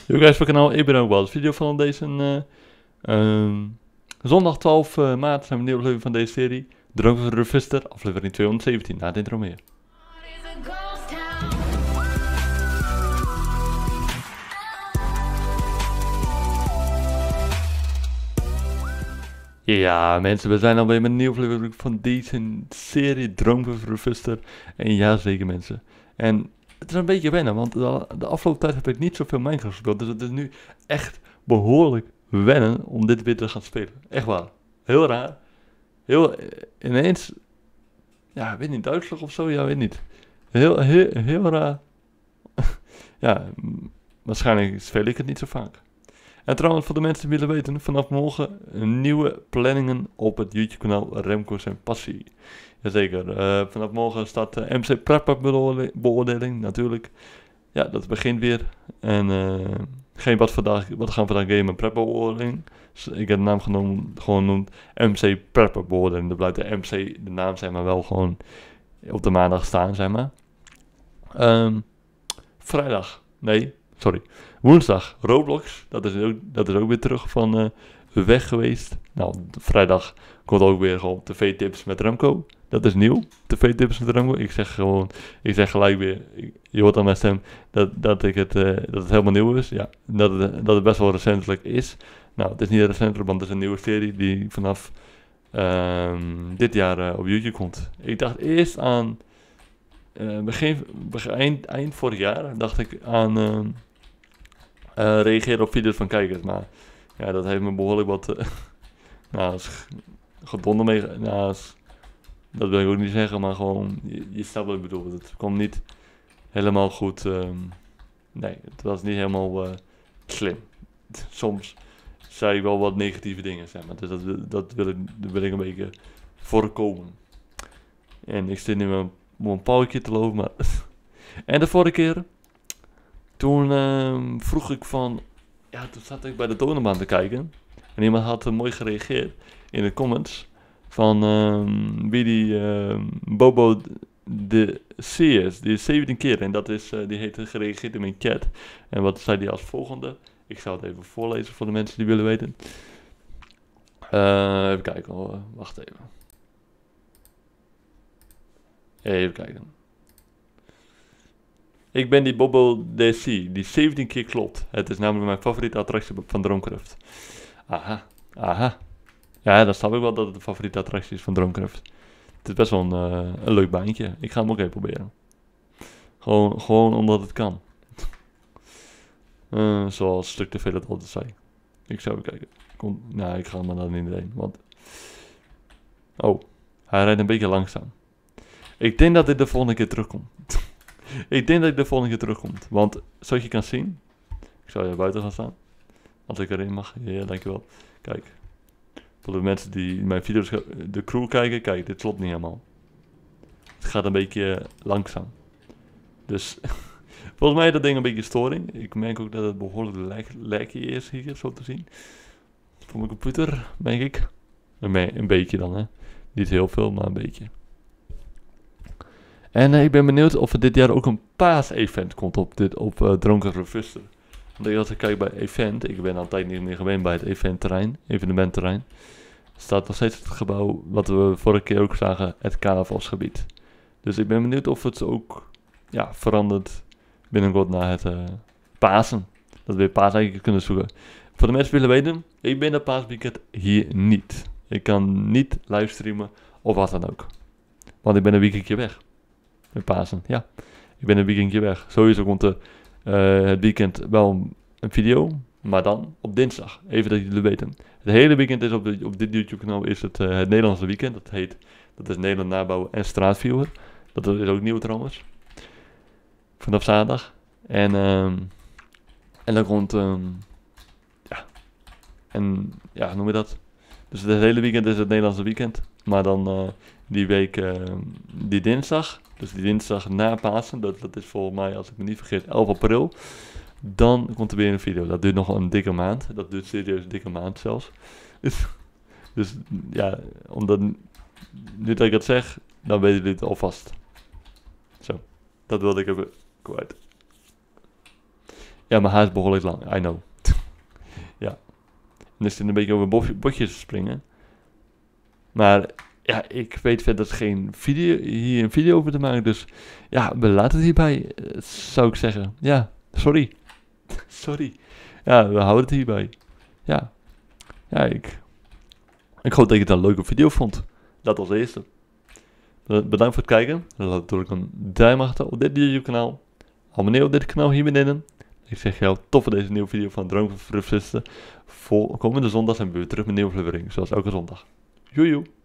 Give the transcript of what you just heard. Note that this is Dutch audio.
Yo guys van het kanaal, ik ben ook wel de video van deze zondag 12 maart zijn we een nieuwe aflevering van deze serie. Droom van Revister, aflevering 217, na het intro meer. Ja mensen, we zijn alweer met een nieuwe aflevering van deze serie Droom van Revister. En ja zeker mensen. En het is een beetje wennen, want de afgelopen tijd heb ik niet zoveel Minecraft gespeeld. Dus het is nu echt behoorlijk wennen om dit weer te gaan spelen. Echt waar. Heel raar. Heel ineens, ja, ik weet niet, duizelig of zo, ja, weet niet. Heel raar. Ja, waarschijnlijk speel ik het niet zo vaak. En trouwens, voor de mensen die willen weten, vanaf morgen nieuwe planningen op het YouTube kanaal Remco's en Passie. Jazeker, vanaf morgen start de MC Prepper beoordeling natuurlijk. Ja, dat begint weer. En geen wat gaan we vandaag gamen Prepper beoordeling. Dus ik heb de naam gewoon genoemd MC Prepper beoordeling. Dat blijft de MC, de naam zeg maar wel gewoon op de maandag staan zeg maar. Woensdag Roblox, dat is ook weer terug van weg geweest. Nou, vrijdag komt ook weer gewoon tv-tips met Remco. Dat is nieuw, tv-tips met Remco. Ik zeg gelijk weer, je hoort aan mijn stem dat het helemaal nieuw is. Ja, dat het best wel recentelijk is. Nou, het is niet recentelijk, want het is een nieuwe serie die vanaf dit jaar op YouTube komt. Ik dacht eerst aan eind vorig jaar, dacht ik aan reageren op video's van kijkers. Maar ja, dat heeft me behoorlijk wat gedonder mee. Dat wil ik ook niet zeggen, maar gewoon, je snapt wat ik bedoel. Het kwam niet helemaal goed. Nee, het was niet helemaal slim. Soms zei ik wel wat negatieve dingen, zeg maar. Dus dat wil ik een beetje voorkomen. En ik zit nu op een pauwtje te lopen, maar... En de vorige keer, toen vroeg ik van... Ja, toen zat ik bij de toonbaan te kijken. En iemand had mooi gereageerd in de comments. Van wie die Bobo de C is. Die is 17 keer en dat is, die heeft gereageerd in mijn chat. En wat zei die als volgende? Ik zal het even voorlezen voor de mensen die willen weten. Even kijken hoor, wacht even. Even kijken. Ik ben die Bobo DC, die 17 keer klopt. Het is namelijk mijn favoriete attractie van Droomcraft. Aha. Ja, dan snap ik wel dat het de favoriete attractie is van Droomcraft. Het is best wel een leuk baantje. Ik ga hem ook even proberen. Gewoon omdat het kan. Zoals Stuk TV dat altijd zei. Ik zou even kijken. Ik ga maar daar niet heen. Want... Oh, hij rijdt een beetje langzaam. Ik denk dat dit de volgende keer terugkomt. Want zoals je kan zien... Ik zal hier buiten gaan staan. Als ik erin mag. Ja, dankjewel. Kijk. Voor de mensen die mijn video's, de crew kijken. Kijk, dit klopt niet helemaal. Het gaat een beetje langzaam. Dus... Volgens mij is dat ding een beetje storing. Ik merk ook dat het behoorlijk lekje is hier, zo te zien. Voor mijn computer, denk ik. Een beetje dan, hè. Niet heel veel, maar een beetje. En ik ben benieuwd of er dit jaar ook een paas-event komt op Droomcraft Revister. Want als ik kijk bij event, ik ben altijd niet meer gewend bij het evenementterrein. Staat nog steeds het gebouw wat we vorige keer ook zagen, het carnavalsgebied. Dus ik ben benieuwd of het ook verandert binnenkort naar het Pasen. Dat we weer paaseiken kunnen zoeken. Voor de mensen die willen weten, ik ben dat paasweekend hier niet. Ik kan niet livestreamen of wat dan ook. Want ik ben een weekendje weg. Met Pasen, ja. Ik ben een weekendje weg. Sowieso komt het weekend wel een video, maar dan op dinsdag. Even dat jullie weten. Het hele weekend is op dit YouTube kanaal is het Nederlandse weekend. Dat is Nederland Nabouwen en Straatviewer. Dat is ook nieuw trouwens. Vanaf zaterdag. En dan komt, noem je dat? Dus het hele weekend is het Nederlandse weekend. Maar dan die week, die dinsdag. Dus die dinsdag na Pasen. Dat is volgens mij, als ik me niet vergis, 11 april. Dan komt er weer een video. Dat duurt nog een dikke maand. Dat duurt serieus een dikke maand zelfs. Dus ja, omdat nu dat ik het zeg, dan weten jullie het alvast. Zo, dat wilde ik even kwijt. Ja, mijn haar is behoorlijk lang, I know. Ja, en er zit een beetje over botjes te springen. Maar ja, ik weet verder geen hier een video over te maken. Dus ja, we laten het hierbij, zou ik zeggen. Ja, sorry. Sorry. Ja, we houden het hierbij. Ja, ja ik hoop dat je het een leuke video vond. Dat als eerste. Bedankt voor het kijken. Laat natuurlijk een duim achter op dit YouTube kanaal. Abonneer op dit kanaal hier beneden. Ik zeg jou tot voor deze nieuwe video van Droom van Verfristen. Komende zondag zijn we weer terug met een nieuwe aflevering. Zoals elke zondag. Joejoe.